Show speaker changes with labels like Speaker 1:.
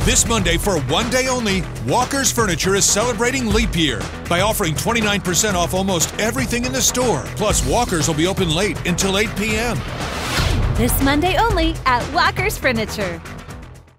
Speaker 1: This Monday, for one day only, Walker's Furniture is celebrating leap year by offering 29% off almost everything in the store. Plus, Walker's will be open late until 8 p.m.
Speaker 2: This Monday only at Walker's Furniture.